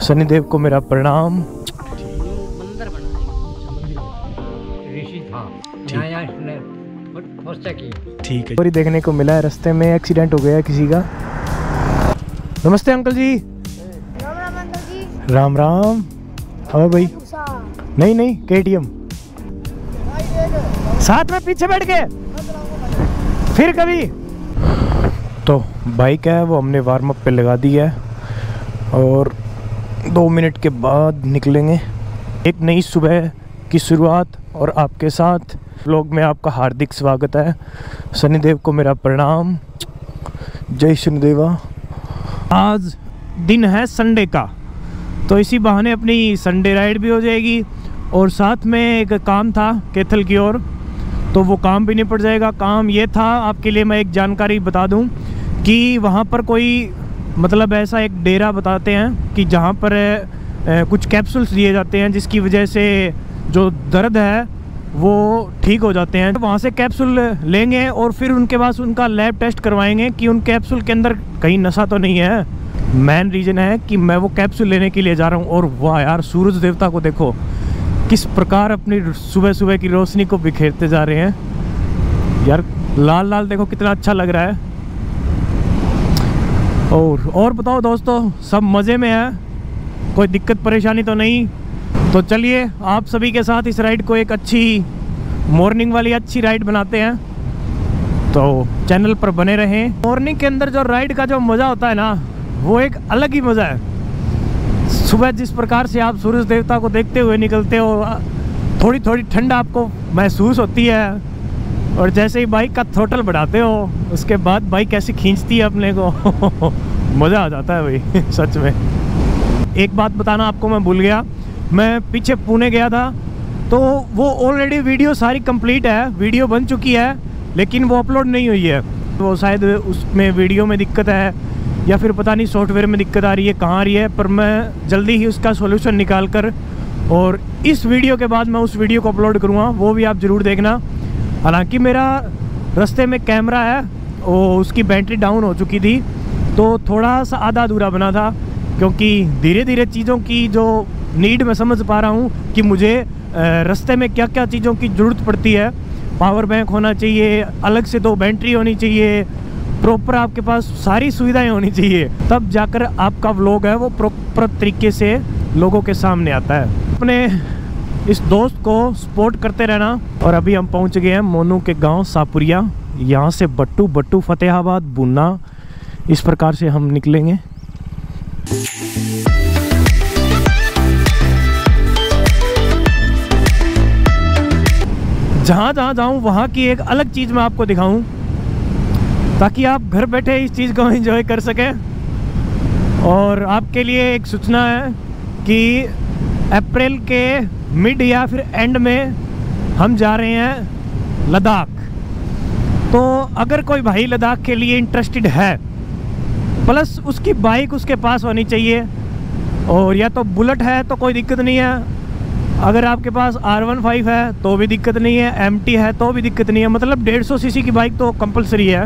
शनिदेव को मेरा प्रणाम। मंदिर बना ऋषि था ठीक है। और देखने को मिला है रास्ते में एक्सीडेंट हो गया किसी का। नमस्ते अंकल जी। राम राम अंकल जी। राम राम। और भाई नहीं नहीं KTM साथ में पीछे बैठ के फिर कभी। तो बाइक है वो हमने वार्म अप पे लगा दी है और 2 मिनट के बाद निकलेंगे। एक नई सुबह की शुरुआत और आपके साथ व्लॉग में आपका हार्दिक स्वागत है। शनिदेव को मेरा प्रणाम। जय शनिदेवा। आज दिन है संडे का, तो इसी बहाने अपनी संडे राइड भी हो जाएगी और साथ में एक काम था कैथल की ओर, तो वो काम भी निपट जाएगा। काम ये था, आपके लिए मैं एक जानकारी बता दूं कि वहाँ पर कोई मतलब ऐसा एक डेरा बताते हैं कि जहाँ पर कुछ कैप्सूल्स दिए जाते हैं जिसकी वजह से जो दर्द है वो ठीक हो जाते हैं। वहाँ से कैप्सूल लेंगे और फिर उनके पास उनका लैब टेस्ट करवाएंगे कि उन कैप्सूल के अंदर कहीं नशा तो नहीं है। मेन रीज़न है कि मैं वो कैप्सूल लेने के लिए जा रहा हूँ। और वाह यार, सूरज देवता को देखो किस प्रकार अपनी सुबह सुबह की रोशनी को बिखेरते जा रहे हैं यार। लाल लाल देखो कितना अच्छा लग रहा है। और बताओ दोस्तों, सब मज़े में है? कोई दिक्कत परेशानी तो नहीं? तो चलिए आप सभी के साथ इस राइड को एक अच्छी मॉर्निंग वाली अच्छी राइड बनाते हैं, तो चैनल पर बने रहें। मॉर्निंग के अंदर जो राइड का जो मज़ा होता है ना, वो एक अलग ही मज़ा है। सुबह जिस प्रकार से आप सूरज देवता को देखते हुए निकलते हो, थोड़ी थोड़ी ठंड आपको महसूस होती है और जैसे ही बाइक का थ्रोटल बढ़ाते हो उसके बाद बाइक कैसी खींचती है अपने को मज़ा आ जाता है भाई सच में। एक बात बताना आपको मैं भूल गया, मैं पीछे पुणे गया था तो वो ऑलरेडी वीडियो सारी कंप्लीट है, वीडियो बन चुकी है लेकिन वो अपलोड नहीं हुई है। वो शायद उसमें वीडियो में दिक्कत है या फिर पता नहीं सॉफ्टवेयर में दिक्कत आ रही है, कहाँ आ रही है, पर मैं जल्दी ही उसका सॉल्यूशन निकाल कर और इस वीडियो के बाद मैं उस वीडियो को अपलोड करूँगा, वो भी आप ज़रूर देखना। हालांकि मेरा रास्ते में कैमरा है और उसकी बैटरी डाउन हो चुकी थी तो थोड़ा सा आधा अधूरा बना था, क्योंकि धीरे धीरे चीज़ों की जो नीड मैं समझ पा रहा हूँ कि मुझे रास्ते में क्या क्या चीज़ों की ज़रूरत पड़ती है। पावर बैंक होना चाहिए, अलग से 2 बैटरी होनी चाहिए, प्रॉपर आपके पास सारी सुविधाएं होनी चाहिए, तब जाकर आपका व्लॉग है वो प्रॉपर तरीके से लोगों के सामने आता है। अपने इस दोस्त को सपोर्ट करते रहना। और अभी हम पहुंच गए हैं मोनू के गांव सापुरिया। यहाँ से बट्टू फतेहाबाद बुन्ना इस प्रकार से हम निकलेंगे। जहाँ जाऊँ वहाँ की एक अलग चीज़ मैं आपको दिखाऊं ताकि आप घर बैठे इस चीज़ को एंजॉय कर सकें। और आपके लिए एक सूचना है कि अप्रैल के मिड या फिर एंड में हम जा रहे हैं लद्दाख। तो अगर कोई भाई लद्दाख के लिए इंटरेस्टेड है, प्लस उसकी बाइक उसके पास होनी चाहिए, और या तो बुलेट है तो कोई दिक्कत नहीं है, अगर आपके पास R15 है तो भी दिक्कत नहीं है, MT है तो भी दिक्कत नहीं है, मतलब 150 सीसी की बाइक तो कंपलसरी है।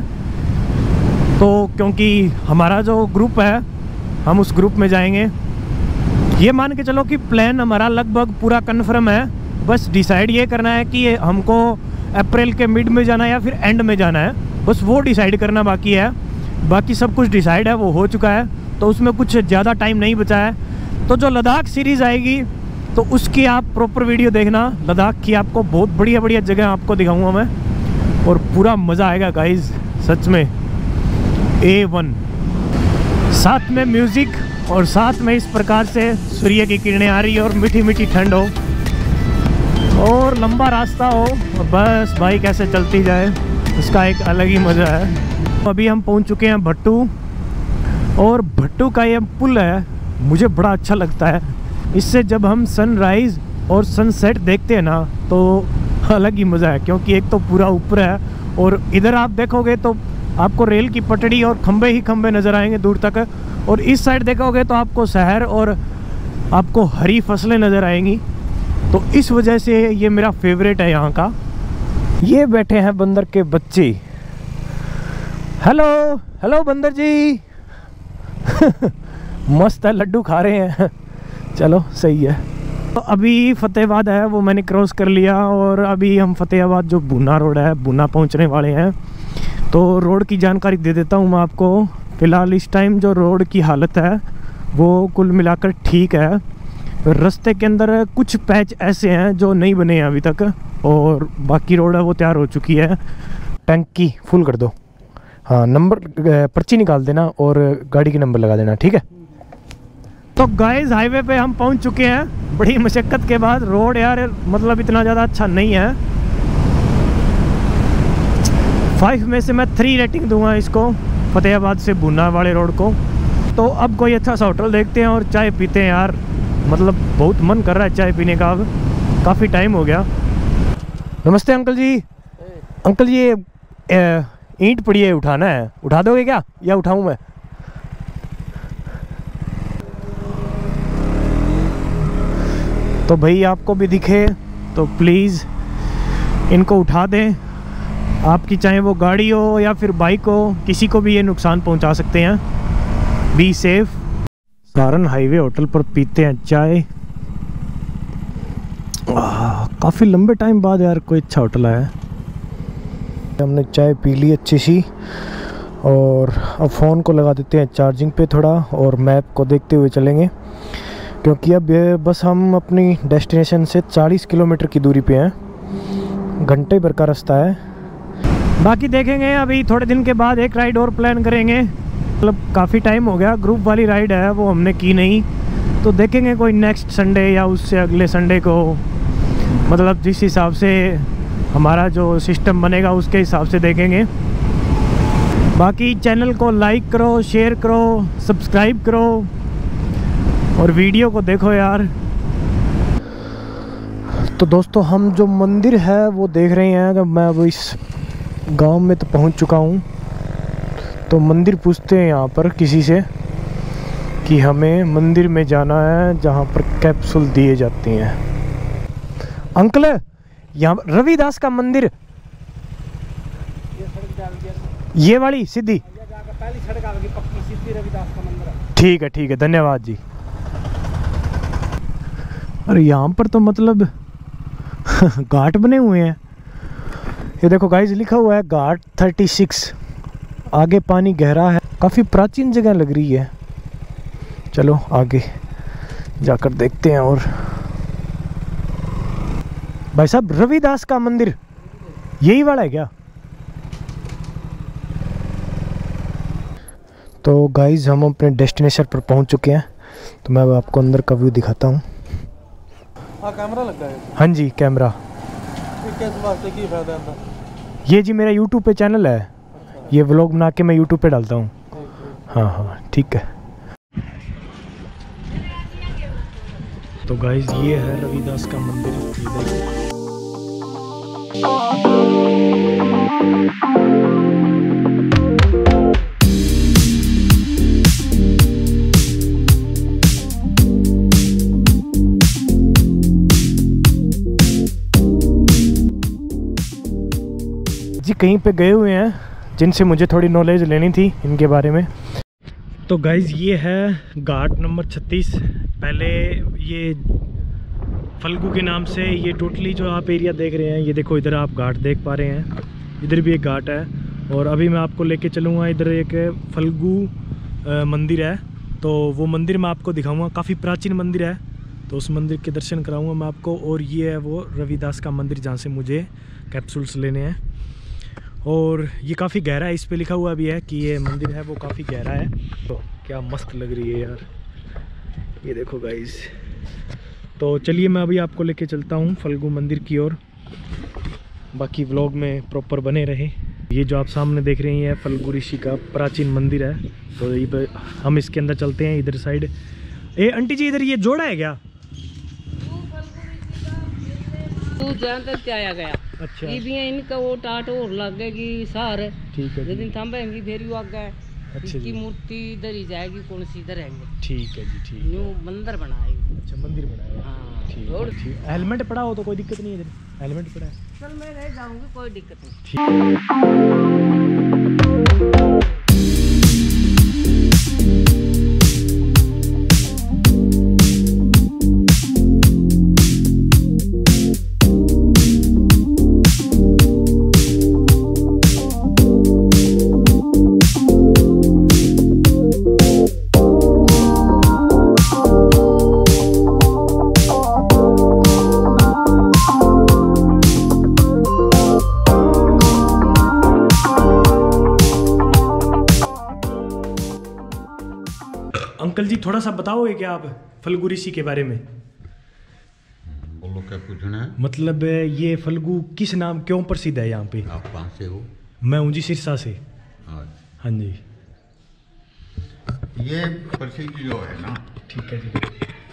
तो क्योंकि हमारा जो ग्रुप है हम उस ग्रुप में जाएंगे, ये मान के चलो कि प्लान हमारा लगभग पूरा कन्फर्म है। बस डिसाइड ये करना है कि हमको अप्रैल के मिड में जाना है या फिर एंड में जाना है, बस वो डिसाइड करना बाकी है। बाकी सब कुछ डिसाइड है, वो हो चुका है, तो उसमें कुछ ज़्यादा टाइम नहीं बचा है। तो जो लद्दाख सीरीज़ आएगी तो उसकी आप प्रॉपर वीडियो देखना। लद्दाख की आपको बहुत बढ़िया बढ़िया जगह आपको दिखाऊंगा मैं और पूरा मज़ा आएगा गाइस, सच में A1। साथ में म्यूज़िक और साथ में इस प्रकार से सूर्य की किरणें आ रही है और मीठी मीठी ठंड हो और लंबा रास्ता हो और बस बाइक ऐसे चलती जाए, उसका एक अलग ही मज़ा है। अभी हम पहुंच चुके हैं भट्टू, और भट्टू का ये पुल है मुझे बड़ा अच्छा लगता है। इससे जब हम सनराइज़ और सनसेट देखते हैं ना तो अलग ही मज़ा है, क्योंकि एक तो पूरा ऊपर है और इधर आप देखोगे तो आपको रेल की पटड़ी और खंबे ही खंबे नज़र आएंगे दूर तक, और इस साइड देखोगे तो आपको शहर और आपको हरी फसलें नज़र आएंगी। तो इस वजह से ये मेरा फेवरेट है यहाँ का। ये बैठे हैं बंदर के बच्चे। हेलो हेलो बंदर जी मस्त है, लड्डू खा रहे हैं। चलो सही है। तो अभी फतेहाबाद है वो मैंने क्रॉस कर लिया और अभी हम फतेहाबाद जो बूना रोड है बूना पहुंचने वाले हैं। तो रोड की जानकारी दे देता हूं मैं आपको। फ़िलहाल इस टाइम जो रोड की हालत है वो कुल मिलाकर ठीक है। रास्ते के अंदर कुछ पैच ऐसे हैं जो नहीं बने हैं अभी तक और बाकी रोड है वो तैयार हो चुकी है। टंकी फुल कर दो, हाँ नंबर पर्ची निकाल देना और गाड़ी के नंबर लगा देना, ठीक है। तो गाइस हाईवे पे हम पहुंच चुके हैं बड़ी मशक्क़त के बाद। रोड यार मतलब इतना ज़्यादा अच्छा नहीं है। 5 में से मैं 3 रेटिंग दूंगा इसको, फतेहाबाद से बूना वाले रोड को। तो अब कोई अच्छा सा होटल देखते हैं और चाय पीते हैं यार, मतलब बहुत मन कर रहा है चाय पीने का, अब काफ़ी टाइम हो गया। नमस्ते अंकल जी। अंकल जी ये ईंट पड़ी है, उठाना है, उठा दोगे क्या या उठाऊं मैं? तो भाई आपको भी दिखे तो प्लीज़ इनको उठा दें। आपकी चाहे वो गाड़ी हो या फिर बाइक हो, किसी को भी ये नुकसान पहुंचा सकते हैं। Be safe. Saran highway hotel पर पीते हैं चाय। काफ़ी लंबे टाइम बाद यार कोई अच्छा होटल आया है। हमने चाय पी ली अच्छी सी और अब फ़ोन को लगा देते हैं चार्जिंग पे थोड़ा और मैप को देखते हुए चलेंगे, क्योंकि अब बस हम अपनी डेस्टिनेशन से 40 किलोमीटर की दूरी पे हैं। घंटे भर का रास्ता है। बाकी देखेंगे अभी थोड़े दिन के बाद एक राइड और प्लान करेंगे। मतलब काफ़ी टाइम हो गया, ग्रुप वाली राइड है वो हमने की नहीं, तो देखेंगे कोई नेक्स्ट संडे या उससे अगले संडे को, मतलब जिस हिसाब से हमारा जो सिस्टम बनेगा उसके हिसाब से देखेंगे। बाकी चैनल को लाइक करो, शेयर करो, सब्सक्राइब करो और वीडियो को देखो यार। तो दोस्तों हम जो मंदिर है वो देख रहे हैं। जब मैं अब इस गांव में तो पहुंच चुका हूं, तो मंदिर पूछते हैं यहाँ पर किसी से कि हमें मंदिर में जाना है जहाँ पर कैप्सूल दिए जाते हैं। अंकल यहाँ रविदास का मंदिर, ये वाली सीधी पहली सड़क आएगी पक्की सीधी रविदास का मंदिर है। ठीक है धन्यवाद जी। अरे यहाँ पर तो मतलब घाट बने हुए हैं। ये देखो गाइस लिखा हुआ है घाट 36। आगे पानी गहरा है, काफ़ी प्राचीन जगह लग रही है। चलो आगे जाकर देखते हैं। और भाई साहब रविदास का मंदिर यही वाला है क्या? तो गाइस हम अपने डेस्टिनेशन पर पहुंच चुके हैं। तो मैं अब आपको अंदर का व्यू दिखाता हूँ। कैमरा लगा है? हाँ जी कैमरा। किस वास्ते की फायदा है? ये जी मेरा यूट्यूब पे चैनल है, ये व्लॉग बना के मैं यूट्यूब पे डालता हूँ। हाँ ठीक है। तो गाइस ये है रविदास का मंदिर, ये देखो। जी कहीं पे गए हुए हैं जिनसे मुझे थोड़ी नॉलेज लेनी थी इनके बारे में। तो गाइज़ ये है घाट नंबर 36। पहले ये फल्गू के नाम से ये टोटली जो आप एरिया देख रहे हैं, ये देखो इधर आप घाट देख पा रहे हैं, इधर भी एक घाट है। और अभी मैं आपको लेके चलूँगा इधर एक फल्गू मंदिर है, तो वो मंदिर मैं आपको दिखाऊंगा। काफ़ी प्राचीन मंदिर है, तो उस मंदिर के दर्शन कराऊंगा मैं आपको। और ये है वो रविदास का मंदिर जहाँ से मुझे कैप्सूल्स लेने हैं। और ये काफ़ी गहरा है, इस पे लिखा हुआ भी है कि ये मंदिर है वो काफ़ी गहरा है। तो क्या मस्त लग रही है यार, ये देखो गाइस। तो चलिए मैं अभी आपको लेके चलता हूँ फल्गू मंदिर की ओर। बाकी व्लॉग में प्रॉपर बने रहे। ये जो आप सामने देख रहे हैं फल्गू ऋषि का प्राचीन मंदिर है, तो ये हम इसके अंदर चलते हैं इधर साइड। ए आंटी जी इधर ये जोड़ा है क्या? आया गया। अच्छा ये भी इनका वो टाट और लग गएगी सार। ठीक है जिस दिन थांबेंगी फिर वो आगे अच्छा इसकी मूर्ति इधर ही जाएगी, कौन सी इधर रहेंगे। ठीक है जी ठीक न्यू मंदिर बनाएगी। अच्छा मंदिर बनाया है। हाँ ठीक है ठीक। हेलमेट पड़ा हो तो कोई दिक्कत नहीं है, इधर हेलमेट पड़ा है। चल मैं रह जाऊंगी, कोई दिक्कत नहीं। थोड़ा सा बताओगे क्या आप फल्गु ऋषि के बारे में? बोलो क्या पूछना है? मतलब ये फल्गु किस नाम क्यों प्रसिद्ध है यहाँ पे? आप कहाँ से हो? मैं हूँ जी सिरसा से। हाँ, हाँ जी। ये प्रसिद्ध जो है ना, ठीक है जी।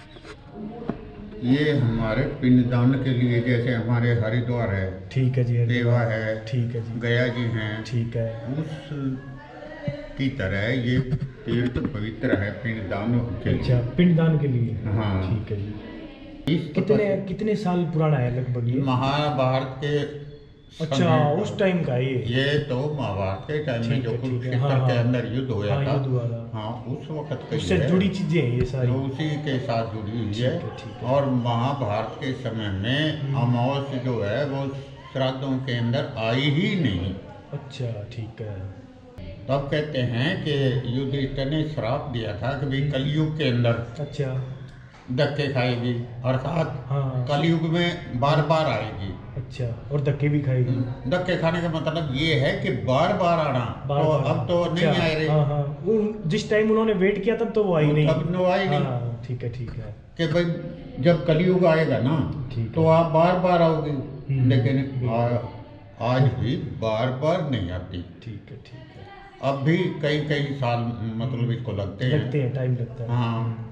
ये हमारे पिंडदान के लिए, जैसे हमारे हरिद्वार है, ठीक है जी। देवा है, ठीक है जी। गया जी हैं, ठीक है। उस की तरह ये तीर्थ पवित्र है पिंडदान के लिए। अच्छा, पिंडदान के लिए। हाँ। ठीक है जी। इस कितने साल पुराना है लगभग ये? महाभारत के अच्छा, समय उस टाइम का ये तो महाभारत के टाइम में ठीक जो है, ठीक है। कुरुक्षेत्र हाँ, के हाँ। अंदर युद्ध हुआ हाँ, था। युद्ध हुआ था। हाँ, उस वक्त का उससे ये है। जुड़ी चीजें हैं ये सारी। तो उसी के साथ जुड़ी हुई है। ठीक है। और महाभारत के समय में अमावस्या जो है वो श्राद्धों के अंदर आई ही नहीं। अच्छा, ठीक है। तब कहते हैं कि युधिष्ठिर ने श्राप दिया था कि भाई कलयुग के अंदर अच्छा। धक्के खाएगी, अर्थात हाँ। कलयुग में बार बार आएगी। अच्छा, और धक्के भी खाएगी। धक्के खाने का मतलब ये है कि बार बार आना। बार तो बार। अब तो नहीं अच्छा, आए रहे। हाँ हाँ, जिस टाइम उन्होंने वेट किया तब तो वो आई नहीं। तब तो आई नहीं। हाँ, ठीक है, ठीक है। कि भाई जब कलयुग आएगा ना, ठीक तो आप बार बार आओगे, लेकिन बिल्कुल। आज भी बार बार नहीं आती। ठीक है, ठीक है। अब भी कई कई साल मतलब इसको लगते हैं। टाइम लगता है। हाँ।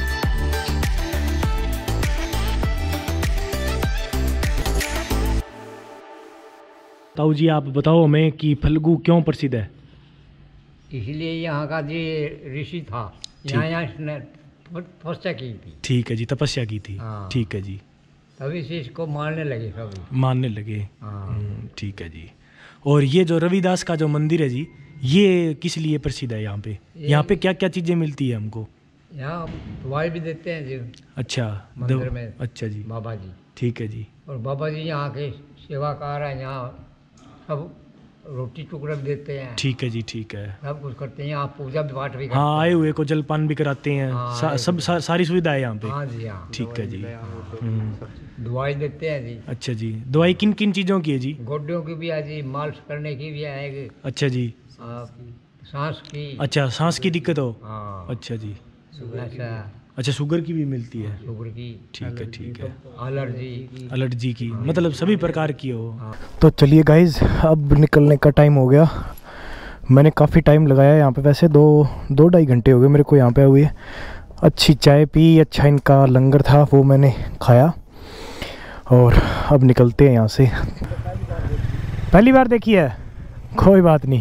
ताऊ जी, आप बताओ हमें कि फल्गु क्यों प्रसिद्ध है? इसलिए यहाँ का जो ऋषि था, यहाँ इसने तपस्या की थी। ठीक है जी, तपस्या की थी। हाँ। ठीक है जी। तभी से इसको मानने लगे सभी। मानने लगे। हाँ। ठीक है जी। और ये जो रविदास का जो मंदिर है जी, ये किस लिए प्रसिद्ध है यहाँ पे? यहाँ पे क्या क्या चीज़ें मिलती है हमको? यहाँ दवाई भी देते हैं जी अच्छा, मंदिर में। अच्छा जी। बाबा जी। ठीक है जी। और बाबा जी यहाँ के सेवाकार हैं, यहाँ सब रोटी टुकड़ा भी देते हैं। ठीक है जी, ठीक है। सब कुछ करते हैं यहाँ, पूजा भी पाठ भी करते हाँ, हैं। आए हुए को जलपान भी कराते हैं। हाँ, सब सारी सुविधा है यहाँ पे। हाँ जी, हाँ। ठीक है जी। दवाई देते हैं जी। अच्छा जी। दवाई किन किन चीज़ों की है जी? गोड्यों की भी है जी, मालिश करने की भी है। अच्छा जी। सांस की। अच्छा, सांस की दिक्कत हो? हाँ। अच्छा जी। अच्छा, अच्छा, शुगर की भी मिलती है? शुगर की। ठीक है, ठीक है। एलर्जी की मतलब सभी प्रकार की हो। तो चलिए गाइज, अब निकलने का टाइम हो गया। मैंने काफ़ी टाइम लगाया यहाँ पे, वैसे दो ढाई घंटे हो गए मेरे को यहाँ पे हुए। अच्छी चाय पी, अच्छा इनका लंगर था वो मैंने खाया, और अब निकलते हैं यहाँ से। पहली बार देखी है? कोई बात नहीं।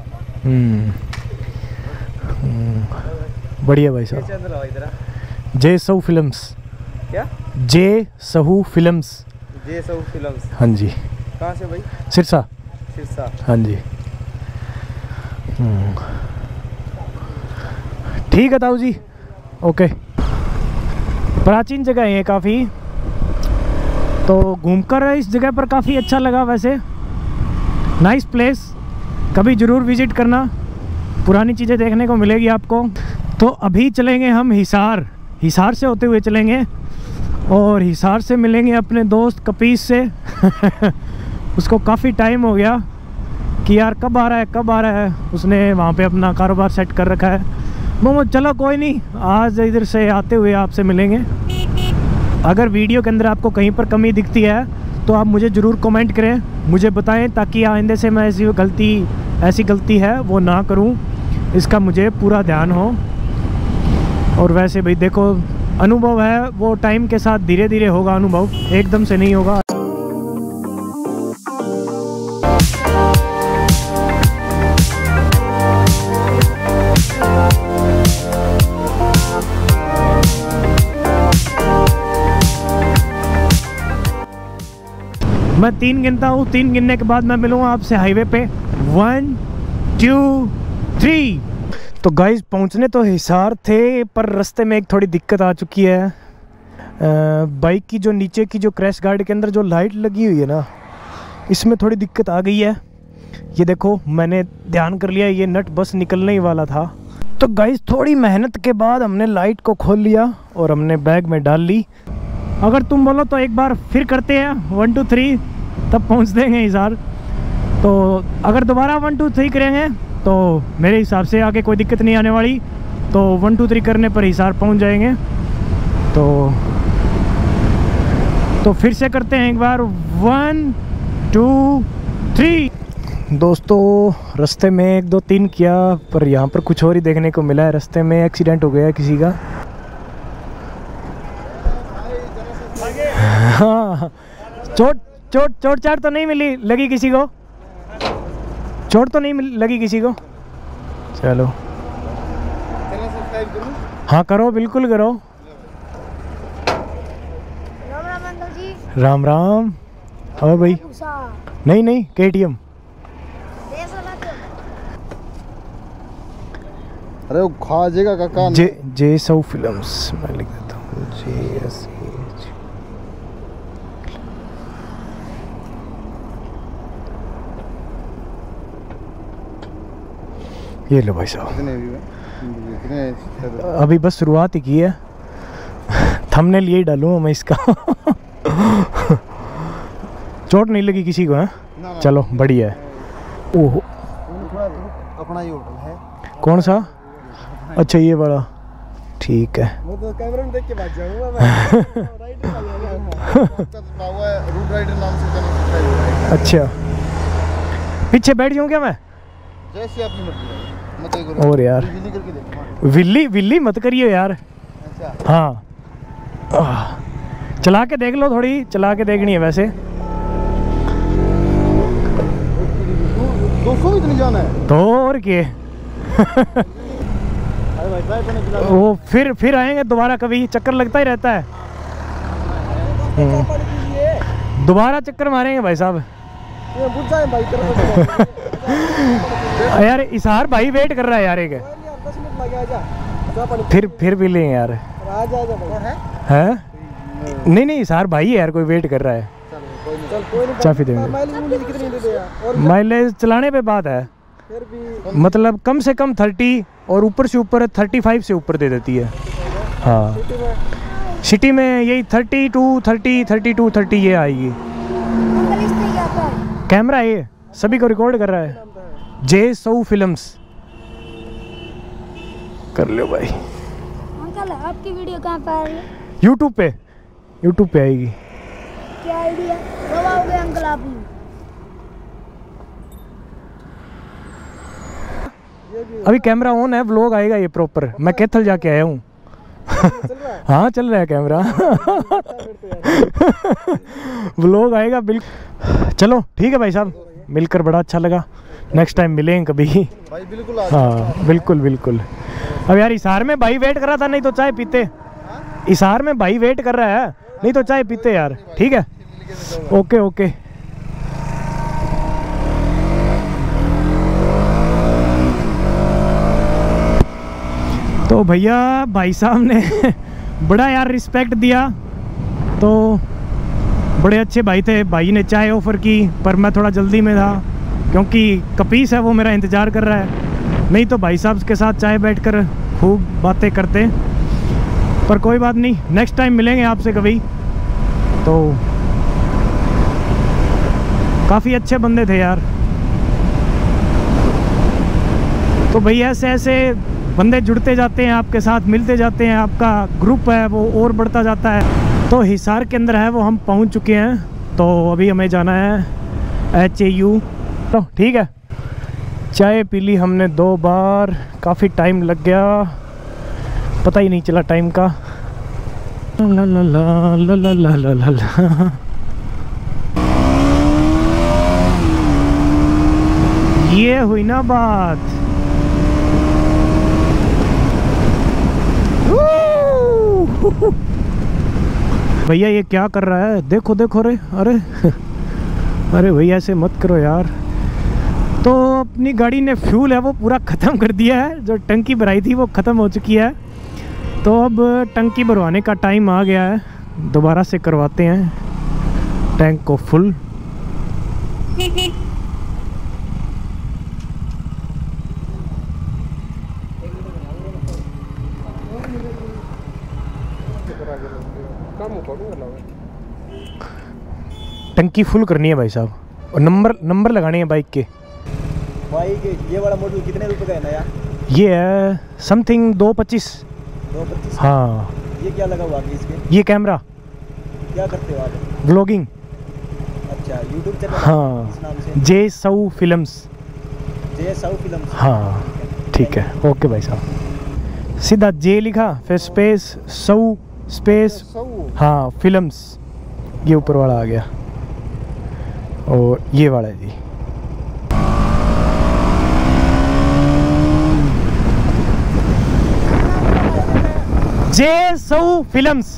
बढ़िया भाई साहब। J Sahu films. क्या? J Sahu films. J Sahu films. हाँ जी। कहाँ से भाई? सिरसा। सिरसा। हाँ जी। ठीक है ताऊ जी, ओके। प्राचीन जगह है काफ़ी, तो घूमकर इस जगह पर काफ़ी अच्छा लगा। वैसे नाइस प्लेस, कभी ज़रूर विज़िट करना, पुरानी चीज़ें देखने को मिलेगी आपको। तो अभी चलेंगे हम हिसार से होते हुए चलेंगे, और हिसार से मिलेंगे अपने दोस्त कपीस से। उसको काफ़ी टाइम हो गया कि यार कब आ रहा है। उसने वहाँ पे अपना कारोबार सेट कर रखा है। मोहम्मद चलो कोई नहीं, आज इधर से आते हुए आपसे मिलेंगे। अगर वीडियो के अंदर आपको कहीं पर कमी दिखती है तो आप मुझे ज़रूर कमेंट करें, मुझे बताएं, ताकि आइंदे से मैं ऐसी गलती है वो ना करूं, इसका मुझे पूरा ध्यान हो। और वैसे भाई देखो, अनुभव है वो टाइम के साथ धीरे धीरे होगा अनुभव, एकदम से नहीं होगा। मैं 3 गिनता हूँ, 3 गिनने के बाद मैं मिलूँगा आपसे हाईवे पे। 1 2 3। तो गाइस पहुँचने तो हिसार थे, पर रास्ते में एक थोड़ी दिक्कत आ चुकी है। बाइक की जो नीचे की जो क्रैश गार्ड के अंदर जो लाइट लगी हुई है ना, इसमें थोड़ी दिक्कत आ गई है। ये देखो, मैंने ध्यान कर लिया, ये नट बस निकलने ही वाला था। तो गाइस थोड़ी मेहनत के बाद हमने लाइट को खोल लिया और हमने बैग में डाल ली। अगर तुम बोलो तो एक बार फिर करते हैं 1 2 3, तब पहुंच देंगे हिसार। तो अगर दोबारा 1 2 3 करेंगे तो मेरे हिसाब से आगे कोई दिक्कत नहीं आने वाली। तो 1 2 3 करने पर हिसार पहुंच जाएंगे। तो फिर से करते हैं एक बार 1 2 3। दोस्तों रास्ते में 1 2 3 किया, पर यहाँ पर कुछ और ही देखने को मिला है। रास्ते में एक्सीडेंट हो गया किसी का। हाँ, चोट चाट तो नहीं मिली, लगी किसी को? चोट तो नहीं लगी किसी को? चलो हाँ करो, बिल्कुल करो। राम राम अंकल जी। राम राम। और भाई? नहीं KTM। अरे वो खा जाएगा काका। जे सौ फिल्म्स मैं लिख देता हूँ। JSH। ये लो भाई साहब, अभी बस शुरुआत ही की है। थंबनेल यही डालूंगा मैं इसका। चोट नहीं लगी किसी को है? चलो बढ़िया है। ओहो, अपना ही होटल है। कौन सा? अच्छा ये वाला, ठीक है। वो तो कैमरे में देख के बात जाऊंगा मैं। रूट राइडर नाम से चैनल। अच्छा, पीछे बैठ जाऊँ क्या मैं? जैसी आपकी मर्जी है। और यार विल्ली करके देख। विल्ली मत करिए यार। अच्छा हाँ, चला के देख लो, थोड़ी चला के देखनी है वैसे। 200 भी तो नहीं जाना है तो और क्या। वो फिर आएंगे दोबारा, कभी चक्कर लगता ही रहता है। दोबारा चक्कर मारेंगे भाई साहब। यार हिसार भाई वेट कर रहा है यार। एक फिर भी लें यार। है नहीं हिसार भाई है यार, कोई वेट कर रहा है। चाफी देंगे। माइलेज चलाने पे बात है, मतलब कम से कम 30 और ऊपर से ऊपर 35 से ऊपर दे देती है। हाँ सिटी में यही 32 30 ये आएगी। कैमरा ये सभी को रिकॉर्ड कर रहा है। J100 फिल्म्स कर लो भाई। अंकल आपकी वीडियो कहाँ पर आ रही है? यूट्यूब पे आएगी। क्या आइडिया, कब आओगे अंकल आप? अभी कैमरा ऑन है, व्लॉग आएगा ये प्रॉपर। मैं कैथल जाके आया हूँ। हाँ चल रहा है कैमरा। व्लॉग आएगा बिल्कुल। चलो ठीक है भाई साहब, मिलकर बड़ा अच्छा लगा। नेक्स्ट टाइम मिलेंगे कभी भाई। बिल्कुल हाँ बिल्कुल। अब यार हिसार में भाई वेट कर रहा था, नहीं तो चाय पीते। हिसार में भाई वेट कर रहा है, नहीं तो चाय पीते यार। ठीक है, ओके। तो भैया भाई साहब ने बड़ा यार रिस्पेक्ट दिया, तो बड़े अच्छे भाई थे। भाई ने चाय ऑफ़र की, पर मैं थोड़ा जल्दी में था क्योंकि कपीस है वो मेरा इंतज़ार कर रहा है। नहीं तो भाई साहब के साथ चाय बैठकर खूब बातें करते। पर कोई बात नहीं, नेक्स्ट टाइम मिलेंगे आपसे कभी। तो काफ़ी अच्छे बंदे थे यार। तो भैया ऐसे बंदे जुड़ते जाते हैं आपके साथ, मिलते जाते हैं। आपका ग्रुप है वो और बढ़ता जाता है। तो हिसार के अंदर है वो हम पहुंच चुके हैं। तो अभी हमें जाना है HAU। तो ठीक है, चाय पी ली हमने 2 बार, काफ़ी टाइम लग गया, पता ही नहीं चला टाइम का। ला ला ला ला ला ला ला ला ला। ये हुई ना बात। भैया ये क्या कर रहा है? देखो रे। अरे भैया ऐसे मत करो यार। तो अपनी गाड़ी ने फ्यूल है वो पूरा ख़त्म कर दिया है। जो टंकी भराई थी वो ख़त्म हो चुकी है। तो अब टंकी भरवाने का टाइम आ गया है, दोबारा से करवाते हैं टैंक को फुल। टंकी फुल करनी है भाई साहब, और नंबर लगाने हैं बाइक के। बाइक ये वाला मॉडल कितने रुपए का है नया? ये है समथिंग 225। 225। हाँ। ये क्या लगा हुआ है इसके? ये कैमरा, क्या करते हो आप? व्लॉगिंग। अच्छा, यूट्यूब चैनल हाँ, इस नाम से? जे Sahu films. J Sahu films. हाँ ठीक है, ओके भाई साहब। सीधा जे लिखा, फिर स्पेस सऊ स्पेस, हाँ फिल्म्स, ये ऊपर वाला आ गया और ये वाला है जी। जे सऊ फिल्म्स।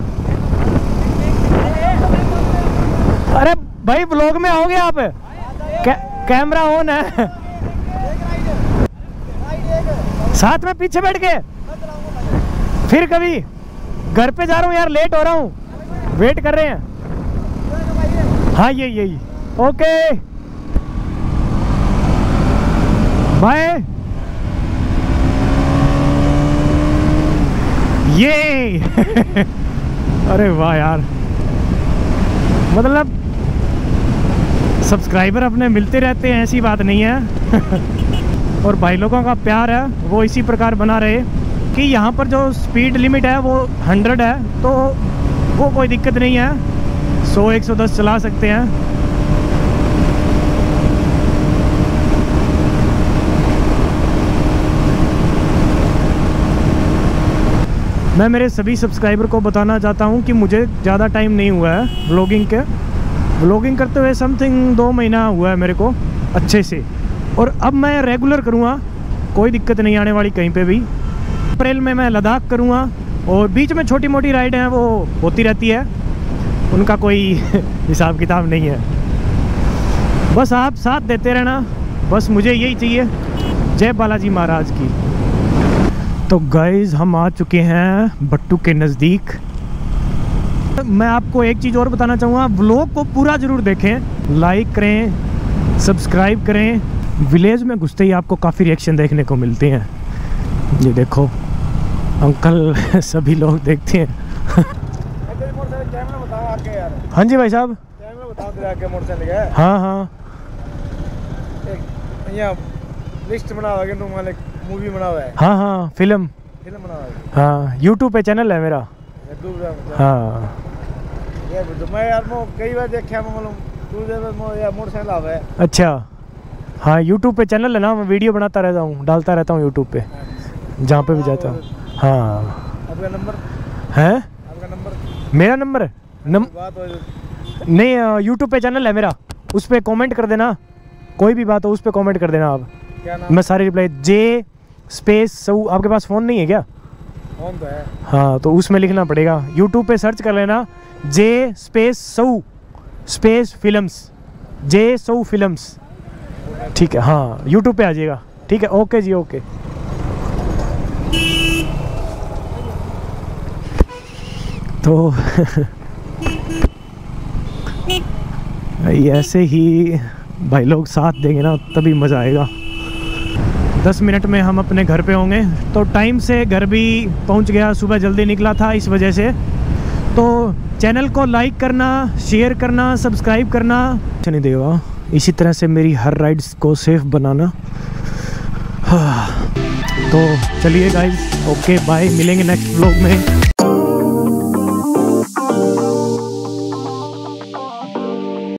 अरे भाई ब्लॉग में आओगे आप? कैमरा ऑन है। साथ में पीछे बैठ के फिर कभी घर पे जा रहा हूँ यार, लेट हो रहा हूँ, वेट कर रहे हैं। हाँ यही ओके बाय। ये अरे वाह यार, मतलब सब्सक्राइबर अपने मिलते रहते हैं, ऐसी बात नहीं है। और भाई लोगों का प्यार है वो इसी प्रकार बना रहे कि यहाँ पर जो स्पीड लिमिट है वो 100 है, तो वो कोई दिक्कत नहीं है, 100-110 चला सकते हैं। मैं मेरे सभी सब्सक्राइबर को बताना चाहता हूँ कि मुझे ज़्यादा टाइम नहीं हुआ है व्लॉगिंग करते हुए, समथिंग 2 महीना हुआ है मेरे को अच्छे से, और अब मैं रेगुलर करूँगा, कोई दिक्कत नहीं आने वाली कहीं पे भी। अप्रैल में मैं लद्दाख करूँगा, और बीच में छोटी मोटी राइड हैं वो होती रहती है, उनका कोई हिसाब किताब नहीं है। बस आप साथ देते रहना, बस मुझे यही चाहिए। जय बालाजी महाराज की। तो गाइज़ हम आ चुके हैं बट्टू के नज़दीक। मैं आपको एक चीज़ और बताना चाहूँगा, व्लॉग को पूरा ज़रूर देखें, लाइक करें, सब्सक्राइब करें। विलेज में घुसते ही आपको काफ़ी रिएक्शन देखने को मिलते हैं। ये देखो अंकल सभी लोग देखते हैं। हाँ जी भाई साहब। मोटरसाइकिल हाँ लिस्ट बना हुआ है, मूवी बना हुआ है। हाँ फिल्म बना हुआ है। हाँ यूट्यूब पे चैनल है मेरा। हाँ मैं यार कई बार देखा मोटरसाइकिल आवा है। अच्छा, हाँ यूट्यूब पे चैनल है ना, मैं वीडियो बनाता रहता हूँ, डालता रहता हूँ यूट्यूब पे, जहाँ पे भी जाता हूँ। हाँ। आपका नंबर है? आपका नंबर? मेरा नंबर नहीं, यूट्यूब पे चैनल है मेरा, उस पर कमेंट कर देना, कोई भी बात हो उस पर कमेंट कर देना आप। क्या नाम? मैं सारी रिप्लाई जे स्पेस सऊ। आपके पास फ़ोन नहीं है क्या? फोन तो है। हाँ तो उसमें लिखना पड़ेगा, यूट्यूब पे सर्च कर लेना, J space Sahu space films, J Sahu films, ठीक है। हाँ यूट्यूब पे आ जाएगा, ठीक है। Okay ji okay. तो ऐसे ही भाई लोग साथ देंगे ना तभी मज़ा आएगा। 10 मिनट में हम अपने घर पे होंगे, तो टाइम से घर भी पहुंच गया, सुबह जल्दी निकला था इस वजह से। तो चैनल को लाइक करना, शेयर करना, सब्सक्राइब करना नहीं देगा, इसी तरह से मेरी हर राइड्स को सेफ बनाना। तो चलिए गाइस, ओके बाय, मिलेंगे नेक्स्ट व्लॉग में।